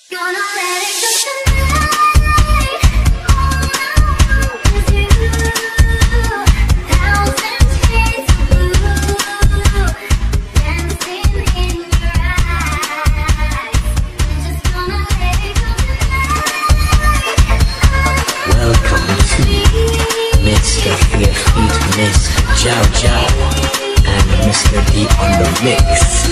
Gonna let it go tonight. All I want is you. Thousand shades of blue dancing in your eyes. We're just gonna let it go tonight. Welcome to Mr. Feet, Miss Jow Jow, and Mr. D on the mix.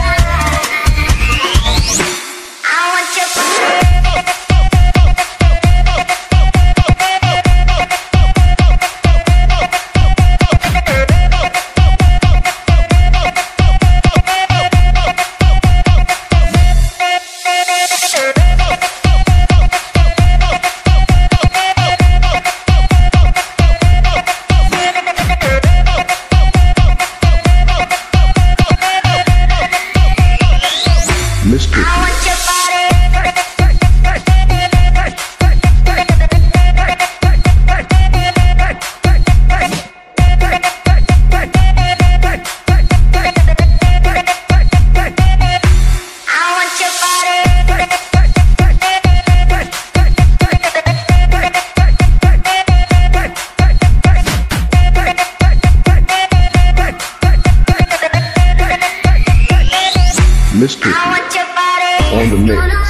Mr. on the mix.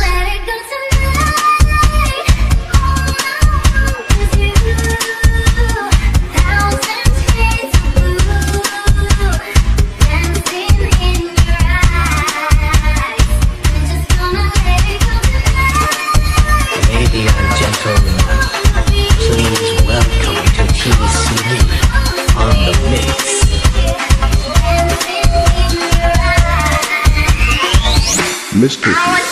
Ladies and gentlemen, please welcome to TCD on the mix. Mr.